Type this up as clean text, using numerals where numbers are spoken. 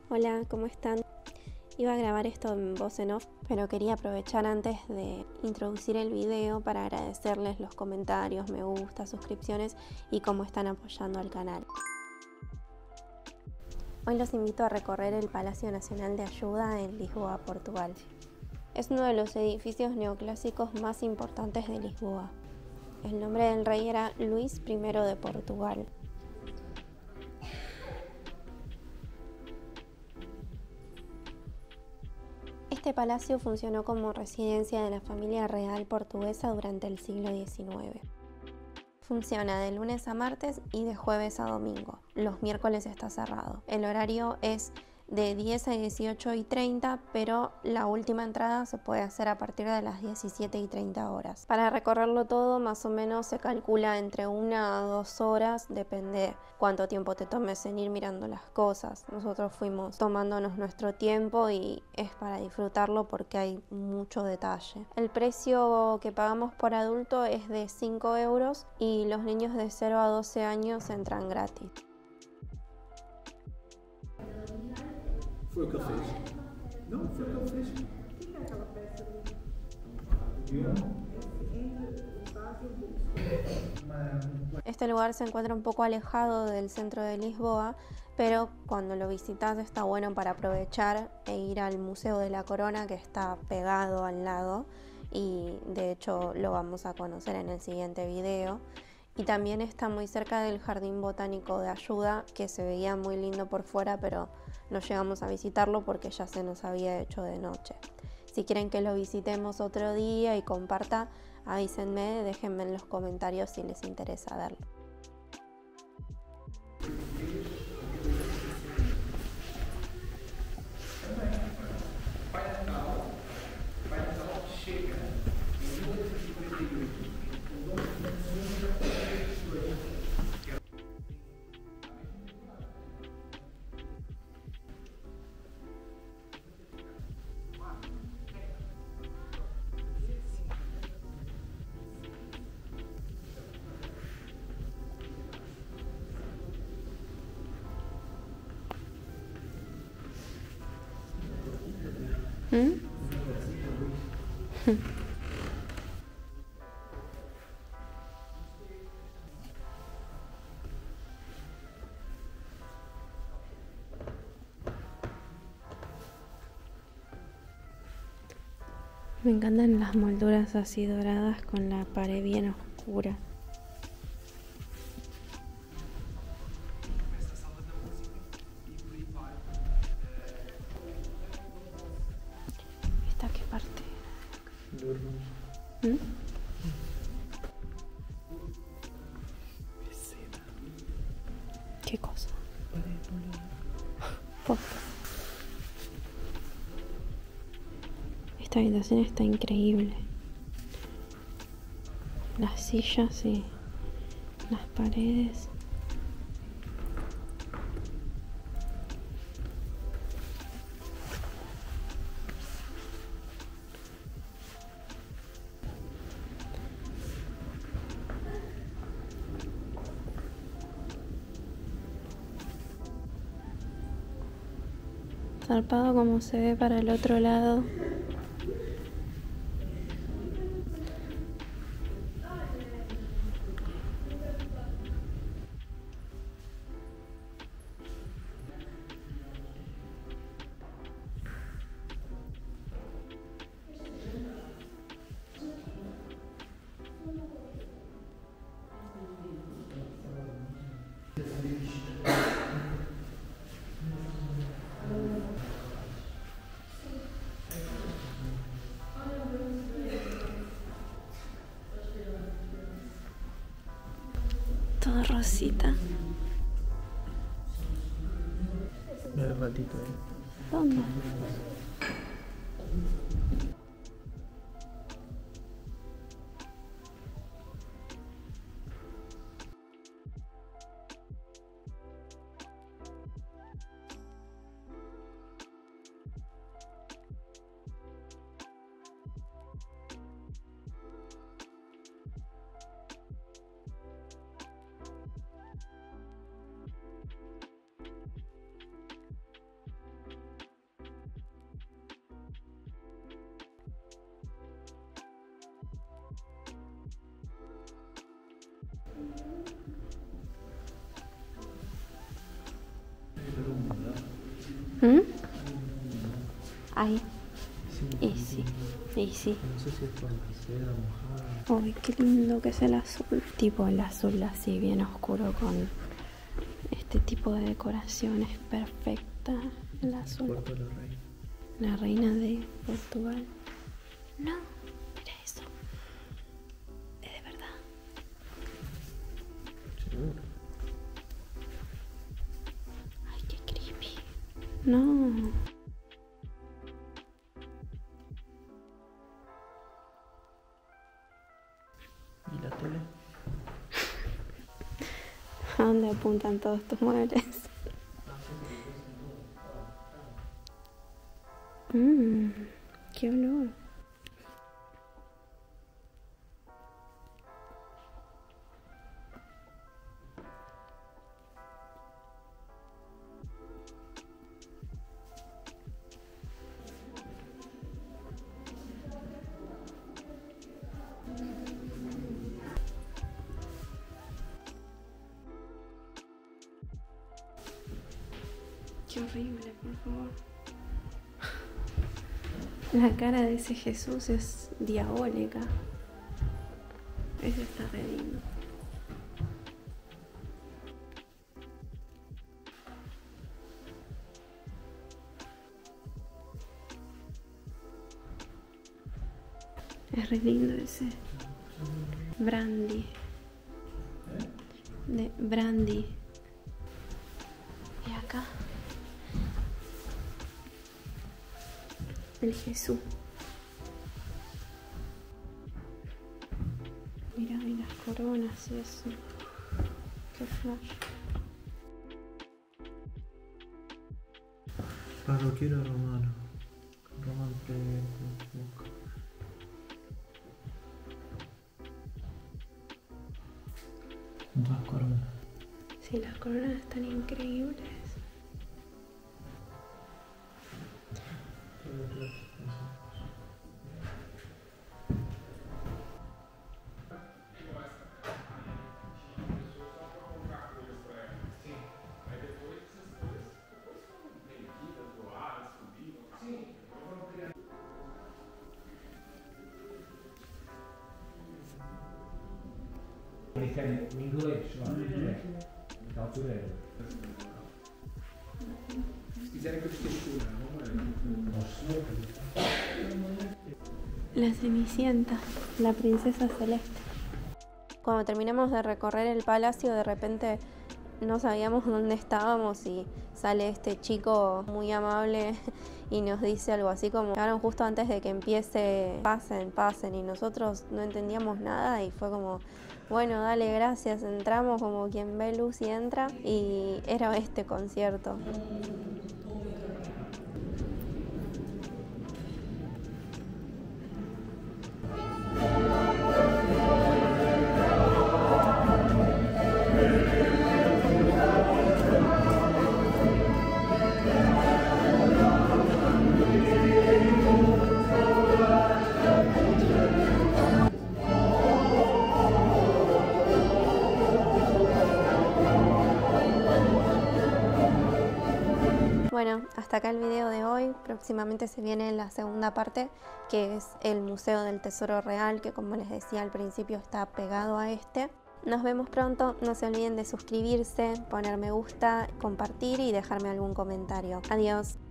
Hola, ¿cómo están? Iba a grabar esto en voz en off, pero quería aprovechar antes de introducir el video para agradecerles los comentarios, me gusta, suscripciones y cómo están apoyando al canal. Hoy los invito a recorrer el Palacio Nacional de Ayuda en Lisboa, Portugal. Es uno de los edificios neoclásicos más importantes de Lisboa. El nombre del rey era Luis I de Portugal. Este palacio funcionó como residencia de la familia real portuguesa durante el siglo XIX. Funciona de lunes a martes y de jueves a domingo. Los miércoles está cerrado. El horario es de 10 a 18:30, pero la última entrada se puede hacer a partir de las 17:30 horas. Para recorrerlo todo, más o menos se calcula entre 1 a 2 horas, depende cuánto tiempo te tomes en ir mirando las cosas. Nosotros fuimos tomándonos nuestro tiempo y es para disfrutarlo porque hay mucho detalle. El precio que pagamos por adulto es de 5 euros y los niños de 0 a 12 años entran gratis. Foi o que ele fez. Não, foi o que ele fez. Fica aquela peça ali. Este lugar se encuentra un poco alejado del centro de Lisboa, pero cuando lo visitas está bueno para aprovechar e ir al Museo de la Corona, que está pegado al lado, y de hecho lo vamos a conocer en el siguiente video. Y también está muy cerca del Jardín Botánico de Ayuda, que se veía muy lindo por fuera, pero no llegamos a visitarlo porque ya se nos había hecho de noche. Si quieren que lo visitemos otro día y comparta, avísenme, déjenme en los comentarios si les interesa verlo. Me encantan las molduras así doradas con la pared bien oscura. ¿Esta qué parte? ¿Mm? ¿Qué cosa? Posta. Esta habitación está increíble. Las sillas y las paredes. Zarpado como se ve para el otro lado. Todo rosita. Mira el ratito ahí. ¿Dónde? ¿Mm? Ahí. Sí, Y sí, y sí. no sé si es por la seda mojada. Uy, qué lindo que es el azul. Tipo el azul así bien oscuro con este tipo de decoración. Es perfecta el azul. Puerto de la Reina. La reina de Portugal. No, mira eso. Es de verdad. Seguro. Ay, qué creepy. No. ¿Y la tele? ¿A dónde apuntan todos tus muebles? Qué olor. Qué horrible, por favor. La cara de ese Jesús es diabólica. Ese está re lindo. Es re lindo ese. Brandy. De Brandy. Y acá. El Jesús. Mira, y las coronas y eso. Qué flash. Parroquiero romano. Román Dos coronas. Sí, las coronas están increíbles. In inglês, lá. Que altura era? Se quiserem que eu textura, La Cenicienta, la princesa celeste. Cuando terminamos de recorrer el palacio, de repente no sabíamos dónde estábamos y sale este chico muy amable y nos dice algo así como: llegaron justo antes de que empiece, pasen, pasen, y nosotros no entendíamos nada y fue como: bueno, dale, gracias. Entramos como quien ve luz y entra, y era este concierto. Bueno, hasta acá el video de hoy. Próximamente se viene la segunda parte, que es el Museo del Tesoro Real, que como les decía al principio está pegado a este. Nos vemos pronto, no se olviden de suscribirse, poner me gusta, compartir y dejarme algún comentario. Adiós.